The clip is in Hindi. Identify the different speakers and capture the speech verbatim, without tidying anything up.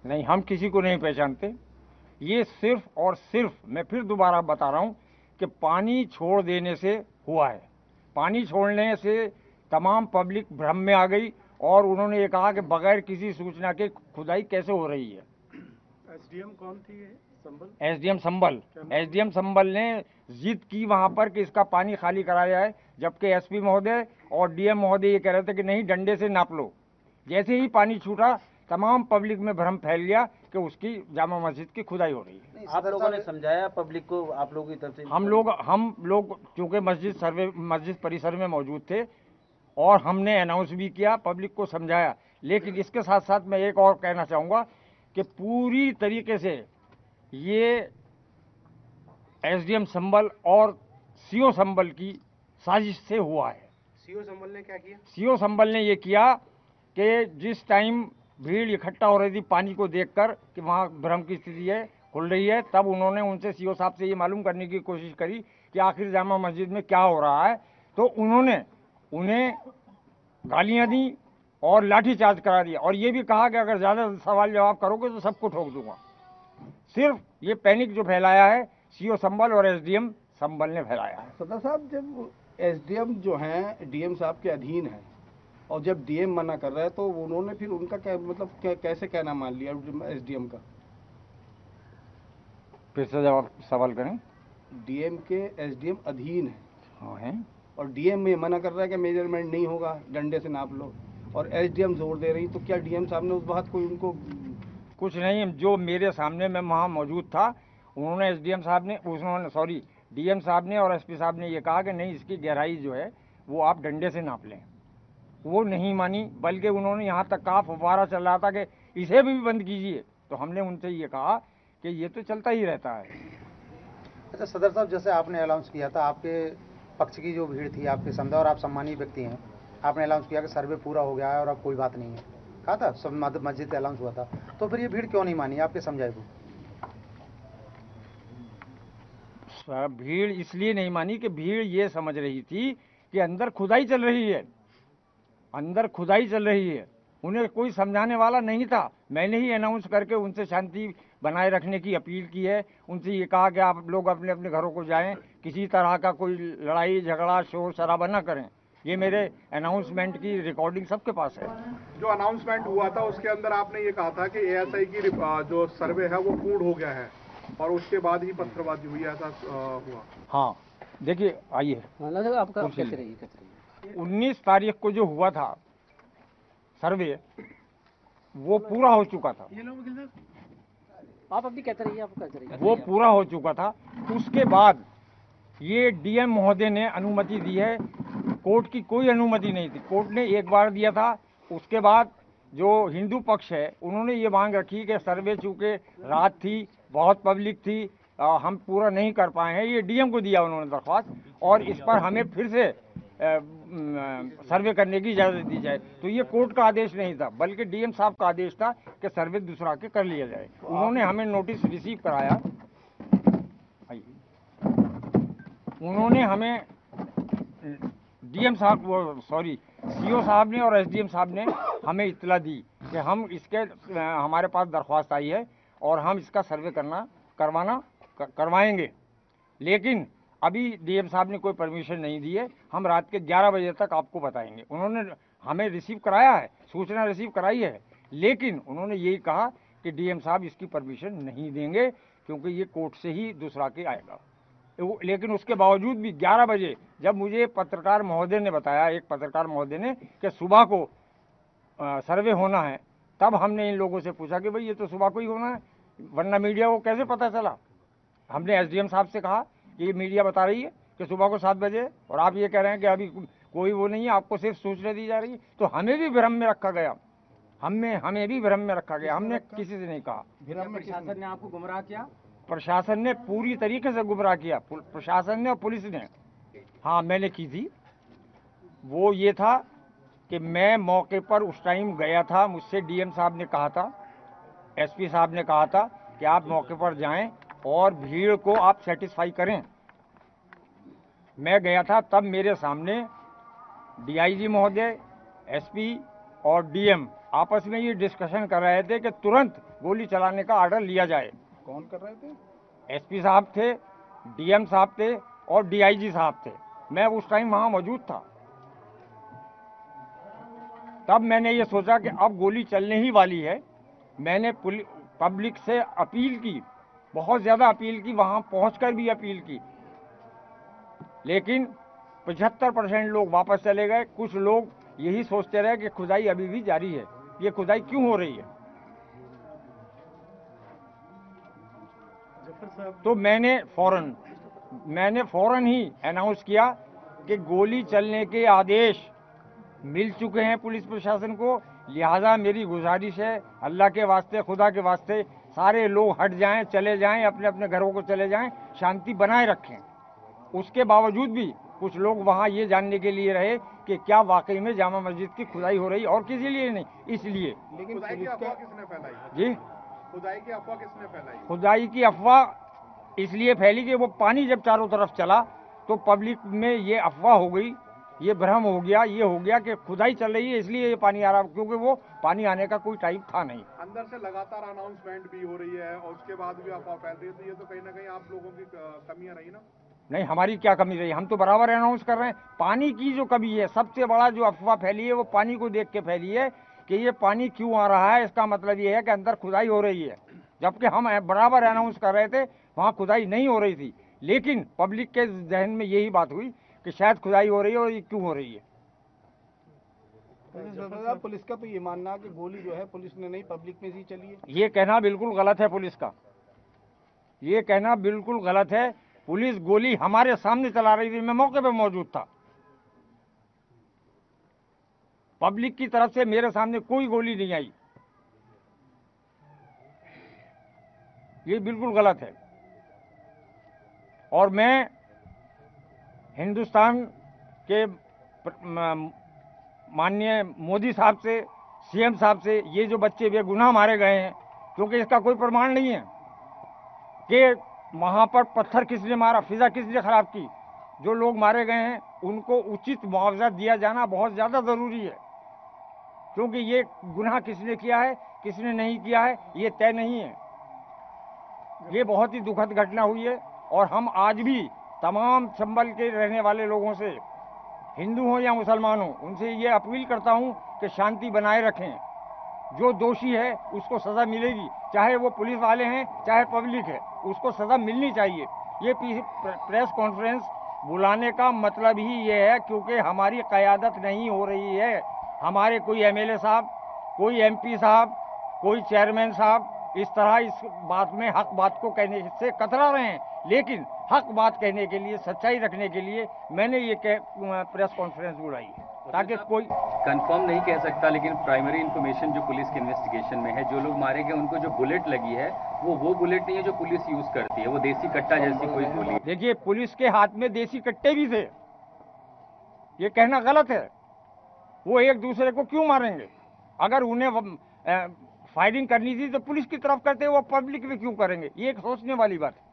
Speaker 1: नहीं, हम किसी को नहीं पहचानते। ये सिर्फ और सिर्फ, मैं फिर दोबारा बता रहा हूँ कि पानी छोड़ देने से हुआ है। पानी छोड़ने से तमाम पब्लिक भ्रम में आ गई और उन्होंने ये कहा कि बगैर किसी सूचना के खुदाई कैसे हो रही है।
Speaker 2: एसडीएम कौन थी ये? संबल?
Speaker 1: एसडीएम संबल। एसडीएम संबल ने जिद की वहां पर कि इसका पानी खाली कराया है, जबकि एसपी महोदय और डीएम महोदय ये कह रहे थे कि नहीं, डंडे से नाप लो। जैसे ही पानी छूटा, तमाम पब्लिक में भ्रम फैल गया कि उसकी जामा मस्जिद की खुदाई हो रही है।
Speaker 3: आप लोगों ने समझाया पब्लिक को, आप लोगों की तरफ से?
Speaker 1: हम लोग हम लोग चूंकि मस्जिद सर्वे मस्जिद परिसर में मौजूद थे और हमने अनाउंस भी किया, पब्लिक को समझाया। लेकिन इसके साथ साथ मैं एक और कहना चाहूँगा कि पूरी तरीके से ये एसडीएम संबल और सीओ संबल की साजिश से हुआ है।
Speaker 2: सीओ संबल ने क्या किया?
Speaker 1: सीओ संबल ने ये किया कि जिस टाइम भीड़ इकट्ठा हो रही थी पानी को देखकर कि वहाँ भ्रम की स्थिति है, खुल रही है, तब उन्होंने उनसे सीओ साहब से ये मालूम करने की कोशिश करी कि आखिर जामा मस्जिद में क्या हो रहा है। तो उन्होंने उन्हें गालियाँ दी और लाठीचार्ज करा दिया और ये भी कहा कि अगर ज़्यादा सवाल जवाब करोगे तो सबको ठोक दूंगा। सिर्फ ये पैनिक जो फैलाया है सीओ संबल और एसडीएम संबल ने फैलाया है।
Speaker 4: सदर साहब, जब एसडीएम जो हैं डीएम साहब के अधीन है और जब डीएम मना कर रहा है तो उन्होंने फिर उनका क्या मतलब क्या, कैसे कहना मान लिया एसडीएम का?
Speaker 1: फिर से जवाब सवाल करें।
Speaker 4: डीएम के एसडीएम अधीन है।
Speaker 1: हाँ है।
Speaker 4: और डीएम में मना कर रहा है कि मेजरमेंट नहीं होगा, डंडे से नाप लो, और एसडीएम जोर दे रही, तो क्या डीएम साहब ने उस बात को उनको?
Speaker 1: कुछ नहीं, जो मेरे सामने मैं वहाँ मौजूद था, उन्होंने एसडीएम साहब ने उन्होंने सॉरी डीएम साहब ने और एसपी साहब ने ये कहा कि नहीं, इसकी गहराई जो है वो आप डंडे से नाप लें। वो नहीं मानी, बल्कि उन्होंने यहाँ तक कहा, फव्वारा चल रहा था कि इसे भी बंद कीजिए। तो हमने उनसे ये कहा कि ये तो चलता ही रहता है।
Speaker 3: अच्छा सदर साहब, जैसे आपने अनाउंस किया था, आपके पक्ष की जो भीड़ थी, आपके समझा, और आप सम्मानीय व्यक्ति हैं, आपने अनाउंस किया कि सर्वे पूरा हो गया है और अब कोई बात नहीं है, कहा था, सब मस्जिद से अनाउंस हुआ था, तो फिर ये भीड़ क्यों नहीं मानी? आपके समझाए को
Speaker 1: भीड़ इसलिए नहीं मानी कि भीड़ ये समझ रही थी कि अंदर खुदाई चल रही है, अंदर खुदाई चल रही है। उन्हें कोई समझाने वाला नहीं था। मैंने ही अनाउंस करके उनसे शांति बनाए रखने की अपील की है। उनसे ये कहा कि आप लोग अपने अपने घरों को जाएं, किसी तरह का कोई लड़ाई झगड़ा शोर शराबा न करें। ये मेरे अनाउंसमेंट की रिकॉर्डिंग सबके पास है।
Speaker 2: जो अनाउंसमेंट हुआ था उसके अंदर आपने ये कहा था कि एएसआई की जो सर्वे है वो पूर्ण हो गया है और उसके बाद ही पत्थरबाजी हुई, ऐसा हुआ?
Speaker 1: हाँ, देखिए, आइए
Speaker 5: आपका कैसे रही कैसे रही
Speaker 1: उन्नीस तारीख को जो हुआ था सर्वे, वो पूरा हो चुका था।
Speaker 5: आप अपनी कहते रहिए, आप कहते रहिए।
Speaker 1: वो पूरा हो चुका था। उसके बाद ये डीएम महोदय ने अनुमति दी है। कोर्ट की कोई अनुमति नहीं थी, कोर्ट ने एक बार दिया था। उसके बाद जो हिंदू पक्ष है उन्होंने ये मांग रखी कि सर्वे चूँकि रात थी, बहुत पब्लिक थी, आ, हम पूरा नहीं कर पाए हैं। ये डीएम को दिया उन्होंने दरख्वास्त, और इस पर हमें फिर से आ, सर्वे करने की इजाज़त दी जाए। तो ये कोर्ट का आदेश नहीं था, बल्कि डीएम साहब का आदेश था कि सर्वे दूसरा के कर लिया जाए। उन्होंने हमें नोटिस रिसीव कराया, उन्होंने हमें डीएम साहब वो सॉरी सीओ साहब ने और एसडीएम साहब ने हमें इत्तला दी कि हम इसके हमारे पास दरख्वास्त आई है और हम इसका सर्वे करना करवाना करवाएंगे। लेकिन अभी डीएम साहब ने कोई परमिशन नहीं दी है, हम रात के ग्यारह बजे तक आपको बताएंगे। उन्होंने हमें रिसीव कराया है, सूचना रिसीव कराई है, लेकिन उन्होंने यही कहा कि डीएम साहब इसकी परमिशन नहीं देंगे क्योंकि ये कोर्ट से ही दूसरा के आएगा। लेकिन उसके बावजूद भी ग्यारह बजे जब मुझे पत्रकार महोदय ने बताया, एक पत्रकार महोदय ने, कि सुबह को आ, सर्वे होना है, तब हमने इन लोगों से पूछा कि भाई ये तो सुबह को ही होना है, वरना मीडिया को कैसे पता चला। हमने एसडीएम साहब से कहा कि ये मीडिया बता रही है कि सुबह को सात बजे, और आप ये कह रहे हैं कि अभी कोई वो नहीं है, आपको सिर्फ सूचना दी जा रही है। तो हमें भी भ्रम में रखा गया, हमें हमें भी भ्रम में रखा गया। हमने किसी से नहीं कहा।
Speaker 5: प्रशासन ने आपको गुमराह किया?
Speaker 1: प्रशासन ने पूरी तरीके से गुमराह किया, प्रशासन ने और पुलिस ने। हाँ, मैंने की थी। वो ये था कि मैं मौके पर उस टाइम गया था, मुझसे डीएम साहब ने कहा था, एसपी साहब ने कहा था कि आप मौके पर जाएं और भीड़ को आप सेटिस्फाई करें। मैं गया था, तब मेरे सामने डीआईजी महोदय, एसपी और डीएम आपस में ये डिस्कशन कर रहे थे कि तुरंत गोली चलाने का ऑर्डर लिया जाए।
Speaker 4: कौन कर रहे थे?
Speaker 1: एसपी साहब थे, डीएम साहब थे और डीआईजी साहब थे। मैं उस टाइम वहां मौजूद था। तब मैंने ये सोचा कि अब गोली चलने ही वाली है। मैंने पब्लिक से अपील की, बहुत ज़्यादा अपील की, वहां पहुंचकर भी अपील की, लेकिन पचहत्तर परसेंट लोग वापस चले गए। कुछ लोग यही सोचते रहे कि खुदाई अभी भी जारी है, ये खुदाई क्यों हो रही है। तो मैंने फौरन मैंने फौरन ही अनाउंस किया कि गोली चलने के आदेश मिल चुके हैं पुलिस प्रशासन को, लिहाजा मेरी गुजारिश है, अल्लाह के वास्ते, खुदा के वास्ते, सारे लोग हट जाएं, चले जाएं, अपने अपने घरों को चले जाएं, शांति बनाए रखें। उसके बावजूद भी कुछ लोग वहां ये जानने के लिए रहे कि क्या वाकई में जामा मस्जिद की खुदाई हो रही, और किसी लिए नहीं, इसलिए।
Speaker 4: लेकिन
Speaker 2: खुदाई की
Speaker 4: पुलिस
Speaker 2: अफवाह
Speaker 4: का
Speaker 2: किसने फैलाई?
Speaker 1: जी,
Speaker 2: खुदाई की अफवाह किसने फैलाई?
Speaker 1: खुदाई की अफवाह इसलिए फैली कि वो पानी जब चारों तरफ चला तो पब्लिक में ये अफवाह हो गई, ये भ्रम हो गया, ये हो गया कि खुदाई चल रही है इसलिए ये पानी आ रहा, क्योंकि वो पानी आने का कोई टाइम था नहीं।
Speaker 2: अंदर से लगातार अनाउंसमेंट भी हो रही है और उसके बाद भी अफवाह फैल रही है, तो ये तो कहीं ना कहीं आप लोगों की अ, कमियां रही ना?
Speaker 1: नहीं, हमारी क्या कमी रही, हम तो बराबर अनाउंस कर रहे हैं। पानी की जो कमी है, सबसे बड़ा जो अफवाह फैली है वो पानी को देख के फैली है कि ये पानी क्यों आ रहा है, इसका मतलब ये है कि अंदर खुदाई हो रही है, जबकि हम बराबर अनाउंस कर रहे थे वहाँ खुदाई नहीं हो रही थी। लेकिन पब्लिक के जहन में यही बात हुई कि शायद खुदाई हो रही है, और ये क्यों हो रही है।
Speaker 4: साहब, पुलिस का तो ये मानना है कि गोली जो है पुलिस ने नहीं, पब्लिक में से चली है।
Speaker 1: ये कहना बिल्कुल गलत है पुलिस का, ये कहना बिल्कुल गलत है। पुलिस गोली हमारे सामने चला रही थी, मैं मौके पे मौजूद था। पब्लिक की तरफ से मेरे सामने कोई गोली नहीं आई, ये बिल्कुल गलत है। और मैं हिंदुस्तान के माननीय मोदी साहब से, सीएम साहब से, ये जो बच्चे बेगुनाह मारे गए हैं, क्योंकि इसका कोई प्रमाण नहीं है कि वहाँ पर पत्थर किसने मारा, फिजा किसने खराब की, जो लोग मारे गए हैं उनको उचित मुआवजा दिया जाना बहुत ज़्यादा ज़रूरी है, क्योंकि ये गुनाह किसने किया है, किसने नहीं किया है, ये तय नहीं है। ये बहुत ही दुखद घटना हुई है, और हम आज भी तमाम चंबल के रहने वाले लोगों से, हिंदू हो या मुसलमान हो, उनसे ये अपील करता हूँ कि शांति बनाए रखें। जो दोषी है उसको सज़ा मिलेगी, चाहे वो पुलिस वाले हैं चाहे पब्लिक है, उसको सज़ा मिलनी चाहिए। ये प्रेस कॉन्फ्रेंस बुलाने का मतलब ही ये है क्योंकि हमारी क़यादत नहीं हो रही है। हमारे कोई एमएलए साहब, कोई एमपी साहब, कोई चेयरमैन साहब इस तरह इस बात में हक बात को कहने से कतरा रहे हैं, लेकिन हक बात कहने के लिए, सच्चाई रखने के लिए मैंने ये प्रेस कॉन्फ्रेंस बुलाई है, ताकि कोई
Speaker 6: कंफर्म नहीं कह सकता, लेकिन प्राइमरी इंफॉर्मेशन जो पुलिस के इन्वेस्टिगेशन में है, जो लोग मारे गए उनको जो बुलेट लगी है वो वो बुलेट नहीं है जो पुलिस यूज करती है, वो देसी कट्टा जैसी कोई गोली।
Speaker 1: देखिए, पुलिस के हाथ में देसी कट्टे भी थे, ये कहना गलत है। वो एक दूसरे को क्यों मारेंगे? अगर उन्हें फायरिंग करनी थी तो पुलिस की तरफ करते, वो पब्लिक में क्यों करेंगे? ये एक सोचने वाली बात है।